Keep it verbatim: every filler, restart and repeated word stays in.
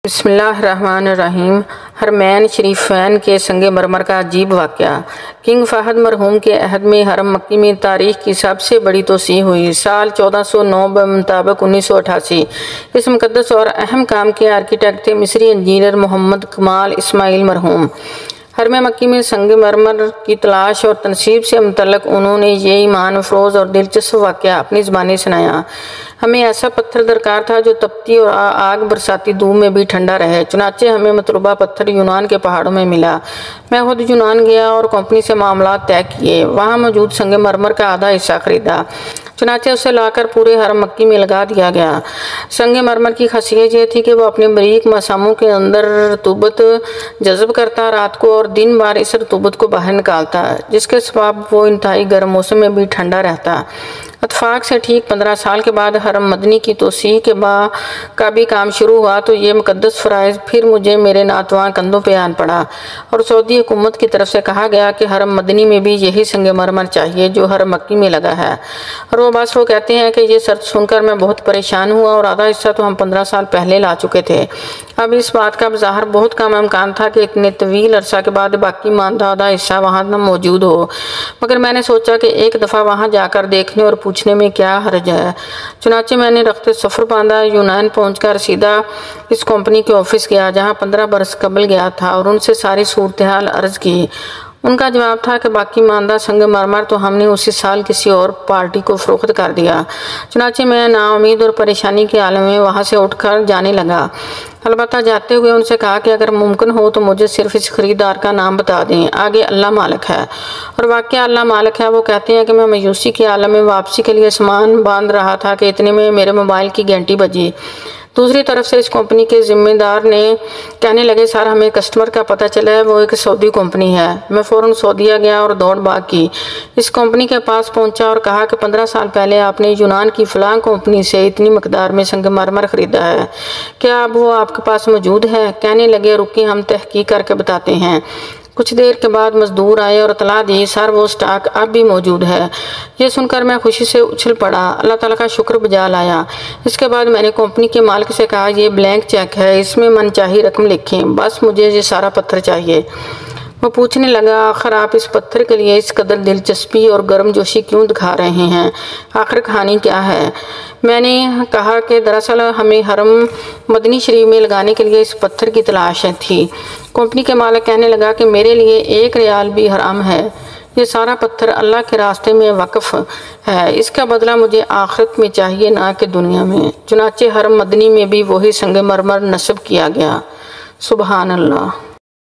بسم اللہ الرحمن الرحیم۔ حرمین شریفین کے سنگ مرمر کا عجیب واقعہ۔ کنگ فہد مرحوم کے عہد میں حرم مکی میں تاریخ کی سب سے بڑی توسیع ہوئی۔ سال چودہ سو نو بمطابق انیس سو اٹھاسی اس مقدس اور اہم کام کے آرکیٹیکٹ تھے مصری انجینئر محمد کمال اسماعیل مرحوم۔ حرم مکی میں سنگ مرمر کی تلاش اور تنصیب سے متعلق انہوں نے یہ ایمان افروز اور دلچسپ واقعہ اپنی زبانی سنایا۔ ہمیں ایسا پتھر درکار تھا جو تپتی اور آگ برساتی دھوپ میں بھی ٹھنڈا رہے، چنانچہ ہمیں مطلوبہ پتھر یونان کے پہاڑوں میں ملا۔ میں خود یونان گیا اور کمپنی سے معاملات طے کیے، وہاں موجود سنگ مرمر کا آدھا حصہ خریدا، چنانچہ اسے لا کر پورے حرم مکی میں لگا دیا گیا۔ سنگ مرمر کی خاصیت یہ تھی کہ وہ اپنے باریک مساموں کے اندر رطوبت جذب کرتا، رات کو اور دن بار اس رطوبت کو باہر نکالتا، جس کے سبب وہ انتہائی گرم موسم میں بھی ٹھنڈا رہتا۔ اتفاق سے ٹھیک پندرہ سال کے بعد حرم مدنی کی توسیع کے بعد کا بھی کام شروع ہوا تو یہ مقدس فرائض پھر مجھے میرے ناتواں کندھوں پہ آن پڑا اور سعودی حکومت کی طرف سے کہا گیا کہ حرم مدنی میں بھی یہی سنگ مرمر چاہیے جو حرم مکی میں لگا ہے۔ اور وہ بس وہ کہتے ہیں کہ یہ شرط سن کر میں بہت پریشان ہوا اور آدھا حصہ تو ہم پندرہ سال پہلے لا چکے تھے۔ اب اس بات کا بظاہر بہت کم امکان تھا کہ اتنے طویل عرصہ کے بعد باقی ماندہ آدھا حصہ وہاں نہ موجود ہو، مگر میں نے سوچا کہ ایک دفعہ وہاں جا کر دیکھنے اور پوچھنے میں کیا حرج ہے۔ چنانچہ میں نے رخت سفر باندھا، یونان پہنچ کر سیدھا اس کمپنی کے آفس گیا جہاں پندرہ برس قبل گیا تھا اور ان سے ساری صورتحال عرض کی۔ ان کا جواب تھا کہ باقی ماندہ سنگ مرمر تو ہم نے اسی سال کسی اور پارٹی کو فروخت کر دیا۔ چنانچہ میں نا امید اور پریشانی کے عالم میں وہاں سے اٹھ کر جانے لگا۔ البتہ جاتے ہوئے ان سے کہا کہ اگر ممکن ہو تو مجھے صرف اس خریدار کا نام بتا دیں، آگے اللہ مالک ہے۔ اور واقعہ اللہ مالک ہے۔ وہ کہتے ہیں کہ میں مایوسی کے عالم میں واپسی کے لیے سامان باندھ رہا تھا کہ اتنے میں میرے موبائل کی گھنٹی بجی۔ دوسری طرف سے اس کمپنی کے ذمہ دار نے کہنے لگے سر ہمیں کسٹمر کا پتہ چلا ہے، وہ ایک سعودی کمپنی ہے۔ میں فوراً سعودیہ گیا اور دوڑ بھاگ کی، اس کمپنی کے پاس پہنچا اور کہا کہ پندرہ سال پہلے آپ نے یونان کی فلاں کمپنی سے اتنی مقدار میں سنگ مرمر خریدا ہے، کیا اب وہ آپ کے پاس موجود ہے؟ کہنے لگے رکیں ہم تحقیق کر کے بتاتے ہیں۔ کچھ دیر کے بعد مزدور آئے اور اطلاع دی سر وہ سٹاک اب بھی موجود ہے۔ یہ سن کر میں خوشی سے اچھل پڑا، اللہ تعالیٰ کا شکر بجا لایا۔ اس کے بعد میں نے کمپنی کے مالک سے کہا یہ بلینک چیک ہے، اس میں من چاہی رقم لکھیں، بس مجھے یہ سارا پتھر چاہیے۔ وہ پوچھنے لگا آخر آپ اس پتھر کے لیے اس قدر دلچسپی اور گرم جوشی کیوں دکھا رہے ہیں؟ آخر کہانی کیا ہے؟ میں نے کہا کہ دراصل ہمیں حرم مدنی شریف میں لگانے کے لیے اس پتھر کی تلاش تھی۔ کمپنی کے مالک کہنے لگا کہ میرے لیے ایک ریال بھی حرام ہے، یہ سارا پتھر اللہ کے راستے میں وقف ہے، اس کا بدلہ مجھے آخرت میں چاہیے نہ کہ دنیا میں۔ چنانچہ حرم مدنی میں بھی وہی سنگ مرمر نصب کیا گیا۔ سبحان اللہ۔